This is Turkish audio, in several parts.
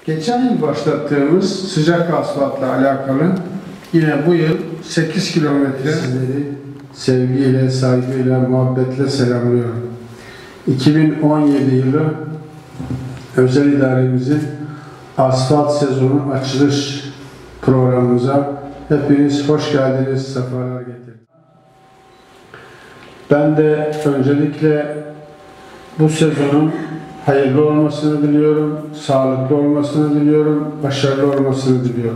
Geçen yıl başlattığımız sıcak asfaltla alakalı yine bu yıl 8 kilometre sizleri sevgiyle, saygıyla, muhabbetle selamlıyorum. 2017 yılı özel idaremizin asfalt sezonu açılış programımıza hepiniz hoş geldiniz, sefalar getirdiniz. Ben de öncelikle bu sezonun hayırlı olmasını diliyorum, sağlıklı olmasını diliyorum, başarılı olmasını diliyorum.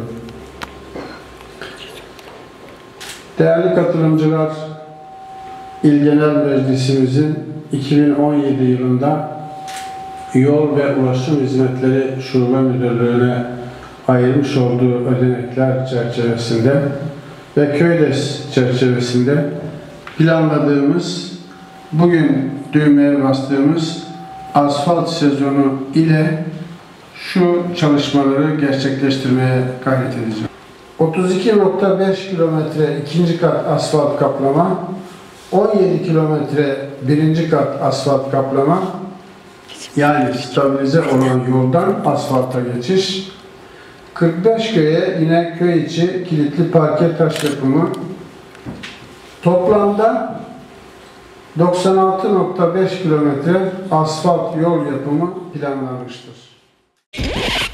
Değerli katılımcılar, İl Genel Meclisimizin 2017 yılında Yol ve Ulaşım Hizmetleri Şube Müdürlüğü'ne ayırmış olduğu ödenekler çerçevesinde ve KÖYDES çerçevesinde planladığımız, bugün düğmeye bastığımız asfalt sezonu ile şu çalışmaları gerçekleştirmeye gayret edeceğim. 32.5 kilometre ikinci kat asfalt kaplama, 17 kilometre birinci kat asfalt kaplama, yani stabilize olan yoldan asfalta geçiş, 45 köye yine köy içi kilitli parke taş yapımı, toplamda 96.5 kilometre asfalt yol yapımı planlanmıştır.